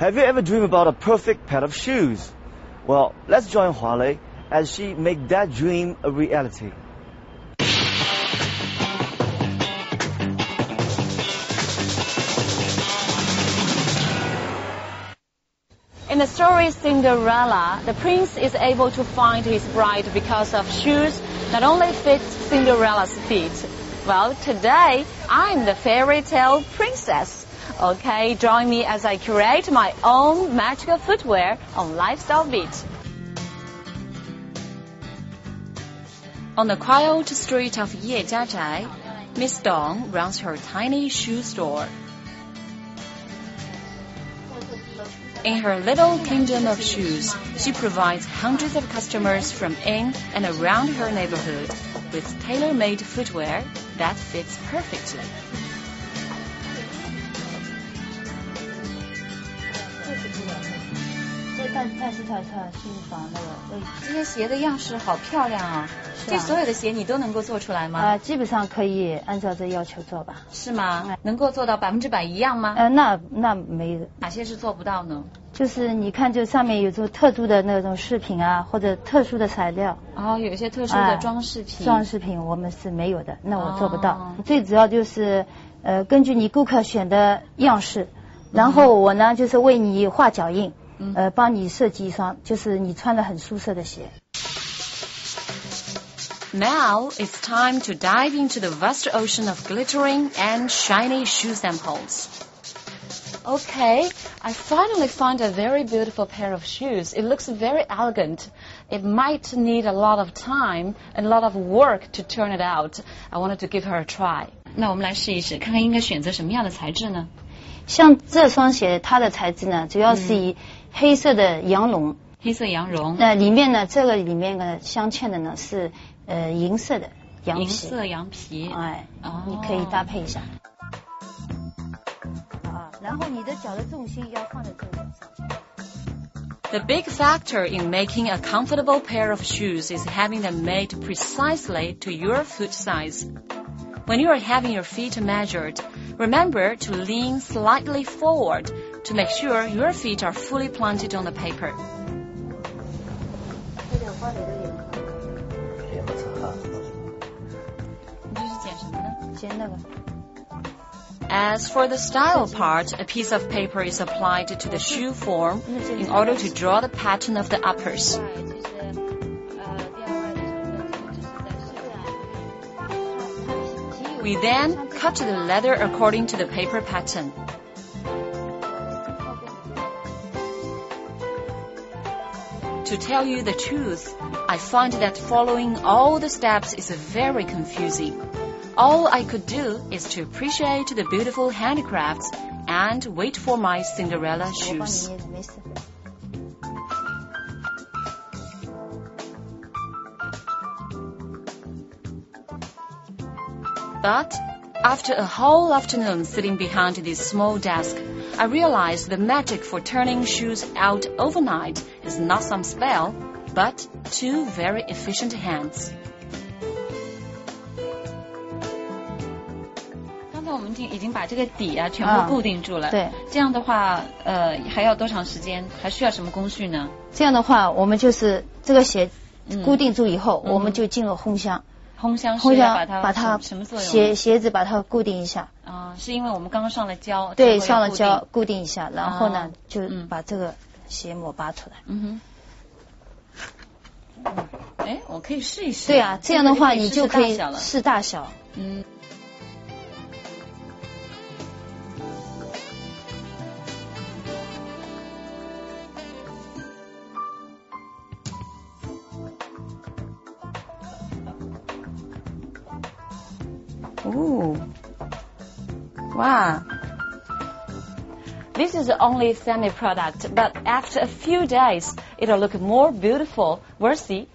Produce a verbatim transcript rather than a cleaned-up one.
Have you ever dreamed about a perfect pair of shoes? Well, let's join Hualei as she make that dream a reality. In the story Cinderella, the prince is able to find his bride because of shoes that only fit Cinderella's feet. Well, today, I'm the fairy tale princess. Okay, join me as I curate my own magical footwear on Lifestyle Beat. On the quiet street of Yejiazhai, Miss Dong runs her tiny shoe store. In her little kingdom of shoes, she provides hundreds of customers from in and around her neighborhood with tailor-made footwear that fits perfectly. 泰式套套新房那个， 这些鞋的样式好漂亮啊！这所有的鞋你都能够做出来吗？ 啊，基本上可以按照这要求做吧。 是吗？能够做到百分之百一样吗？ 呃，那那没有。 哪些是做不到呢？ 就是你看，就上面有种特殊的那种饰品啊，或者特殊的材料。 哦，有一些特殊的装饰品。 装饰品我们是没有的，那我做不到。最主要就是呃，根据你顾客选的样式，然后我呢就是为你画脚印。 呃，帮你设计一双，就是你穿的很舒适的鞋。 Now it's time to dive into the vast ocean of glittering and shiny shoe samples. Okay, I finally found a very beautiful pair of shoes. It looks very elegant. It might need a lot of time and a lot of work to turn it out. I wanted to give her a try. 那我们来试一试，看看应该选择什么样的材质呢？ 像这双鞋，它的材质呢，主要是以黑色的羊绒， 黑色羊绒。 那里面呢，这个里面呢镶嵌的呢是呃银色的羊皮。 银色羊皮。 哎，哦、你可以搭配一下。啊，然后你的脚的重心要放在这个上。 The big factor in making a comfortable pair of shoes is having them made precisely to your foot size. When you are having your feet measured, remember to lean slightly forward to make sure your feet are fully planted on the paper. As for the style part, a piece of paper is applied to the shoe form in order to draw the pattern of the uppers. We then cut the leather according to the paper pattern. To tell you the truth, I find that following all the steps is very confusing. All I could do is to appreciate the beautiful handicrafts and wait for my Cinderella shoes. But after a whole afternoon sitting behind this small desk, I realized the magic for turning shoes out overnight is not some spell, but two very efficient hands. 刚才我们已经已经把这个底啊全部固定住了。 对， 这样的话，呃，还要多长时间？还需要什么工序呢？ 这样的话，我们就是这个鞋固定住以后， 嗯、 我们就进入烘箱。 烘箱是要把它把它什么作用？ 鞋鞋子把它固定一下。 啊，是因为我们刚刚上了胶。 对，上了胶固定一下，然后呢， 啊、 就把这个鞋膜拔出来。 嗯哼。哎，我可以试一试。 对啊，这样的话你就可以试大小。 嗯。Ooh. Wow. This is only semi-product, but after a few days, it'll look more beautiful, worthy,